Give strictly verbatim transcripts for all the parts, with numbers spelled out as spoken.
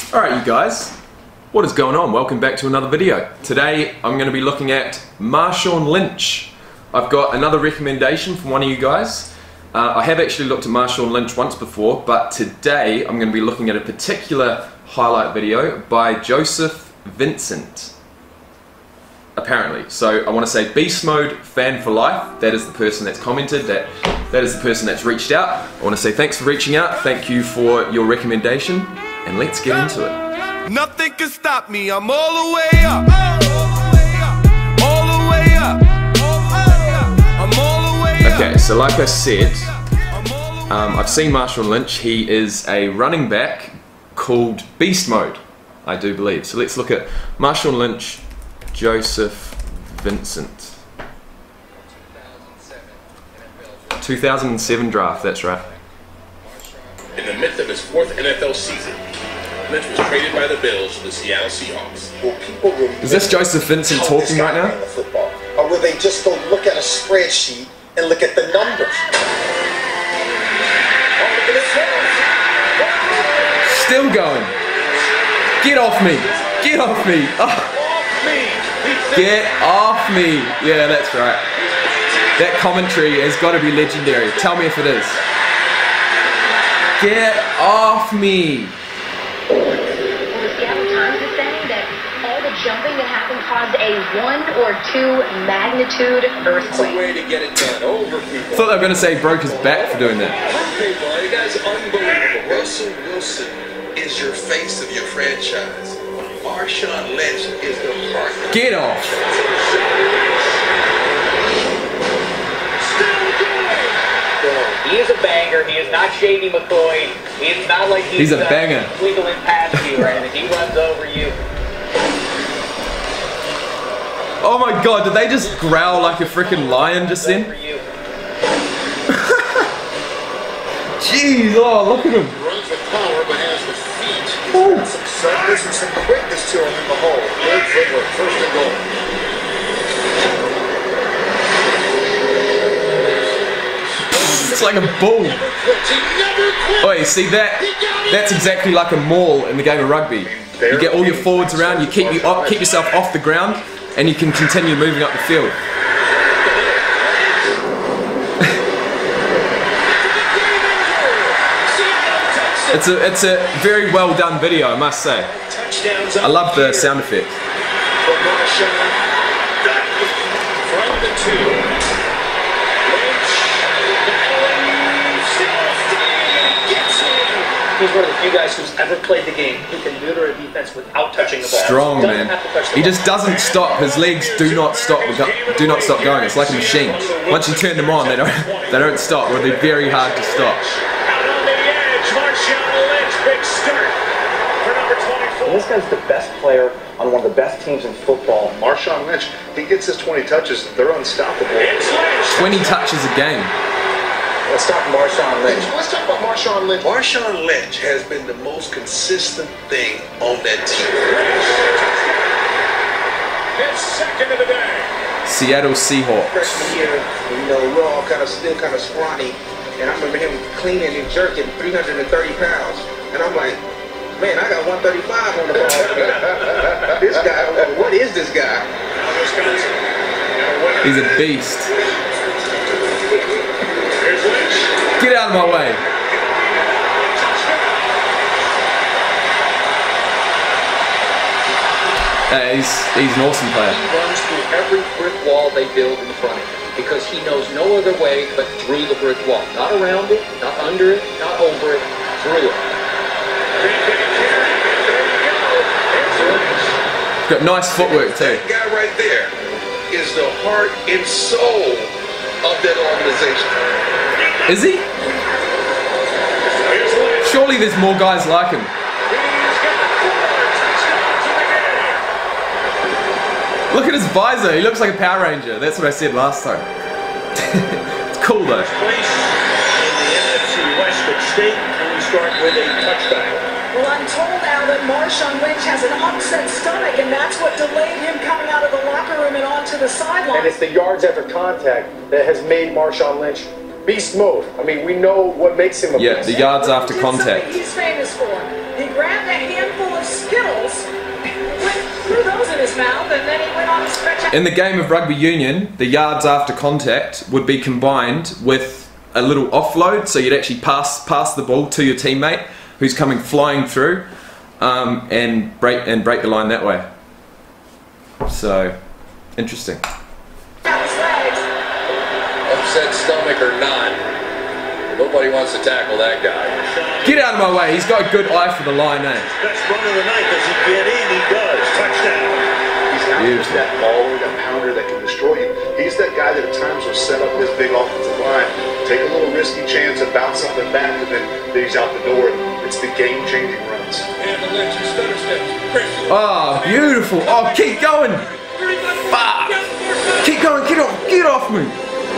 Alright you guys, what is going on? Welcome back to another video. Today I'm going to be looking at MARSHAWN LYNCH. I've got another recommendation from one of you guys. Uh, I have actually looked at MARSHAWN LYNCH once before, but today I'm going to be looking at a particular highlight video by Joseph Vincent. Apparently. So I want to say Beast Mode fan for life. That is the person that's commented, that, that is the person that's reached out. I want to say thanks for reaching out, thank you for your recommendation, and let's get into it. Nothing can stop me, I'm all the way up. All the way up. I'm all the way up. Okay, so like I said, um, I've seen MARSHAWN LYNCH. He is a running back called Beast Mode, I do believe. So let's look at MARSHAWN LYNCH, Joseph Vincent. two thousand seven draft, that's right. In the midst of his fourth N F L season, Lynch was traded by the Bills to the Seattle Seahawks. Will people Is this Joseph Vincent talking right now? Football? Or will they just go look at a spreadsheet and look at the numbers? Still going. Get off me. Get off me. Oh. Get off me. Yeah, that's right. That commentary has got to be legendary. Tell me if it is. Get off me. The Seattle Times is saying that all the jumping that happened caused a one or two magnitude earthquake. It's a way to get it done over people. I thought they were going to say he broke his back for doing that. You guys are unbelievable. Russell Wilson is your face of your franchise. MARSHAWN LYNCH is the heart. Get off. He is a banger. He is not Shady McCoy. He is not like he's, he's a uh, banger. Wiggling past you or anything. He runs over you. Oh my god, did they just growl like a freaking lion just then? Jeez, oh look at him. Runs with power but has the feet. Ooh. Some suddenness and some quickness to him in the hole. Good footwork, first and goal. It's like a bull. Oh, you see that? That's exactly like a maul in the game of rugby. You get all your forwards around, you keep you up, keep yourself off the ground, and you can continue moving up the field. It's a it's a very well done video, I must say. I love the sound effect. From the two. He's one of the few guys who's ever played the game who can neuter a defense without touching the ball. Strong, man. He just doesn't stop. His legs do not stop. Do not stop going. It's like a machine. Once you turn them on, they don't. They don't stop. Or they're very hard to stop. Out on the edge, MARSHAWN LYNCH, big start for number twenty-four. This guy's the best player on one of the best teams in football. MARSHAWN LYNCH, he gets his twenty touches, they're unstoppable. It's Lynch. twenty touches a game. Let's talk MARSHAWN LYNCH. Let's talk about MARSHAWN LYNCH. MARSHAWN LYNCH has been the most consistent thing on that team. His second of the day. Seattle Seahawks. Freshman year, you know, we're all kind of still kind of scrawny, and I remember him cleaning and jerking three hundred thirty pounds, and I'm like, man, I got one thirty-five on the ball. This guy, what is this guy? He's a beast. Get out of my way. Uh, he's, he's an awesome player. He runs through every brick wall they build in front of him because he knows no other way but through the brick wall. Not around it, not under it, not over it, through it. Got nice footwork too. That guy right there is the heart and soul of that organization. Is he? Surely there's more guys like him. Look at his visor, he looks like a Power Ranger. That's what I said last time. It's cool though. Place in the N F C West at stake, and we start with a touchdown. Well, I'm told now that MARSHAWN LYNCH has an upset stomach, and that's what delayed him coming out of the locker room and onto the sideline. And it's the yards after contact that has made MARSHAWN LYNCH beast mode. I mean, we know what makes him a yeah, beast. the yards after contact. He's famous for. He grabbed a handful of nose in his mouth, and then he went on a stretch. In the game of rugby union, the yards after contact would be combined with a little offload, so you'd actually pass pass the ball to your teammate who's coming flying through, um, and break and break the line that way. So, interesting. Upset stomach or not, nobody wants to tackle that guy. Get out of my way, he's got a good eye for the line, eh? Best run of the night. Does he get in? He does. Touchdown. He's not just that baller, that pounder that can destroy you. He's that guy that at times will set up his big offensive line, take a little risky chance and bounce something back, and then he's out the door. It's the game-changing runs. Oh, beautiful. Oh, keep going. Fuck. Keep going. Get off. Get off me.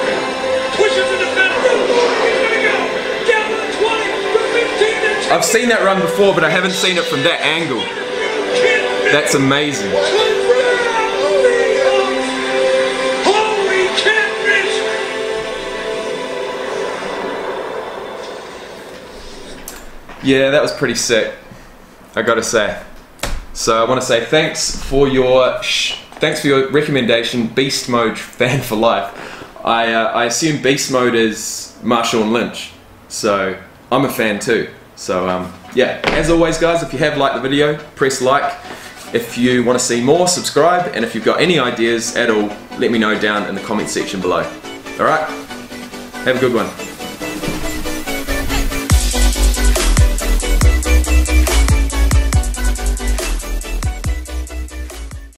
I've seen that run before, but I haven't seen it from that angle. That's amazing. Yeah, that was pretty sick, I gotta say. So I want to say thanks for your sh thanks for your recommendation, Beast Mode fan for life. I uh, I assume Beast Mode is MARSHAWN LYNCH, so I'm a fan too. So um, yeah, as always guys, if you have liked the video, press like. If you want to see more, subscribe, and if you've got any ideas at all, let me know down in the comment section below. Alright, have a good one.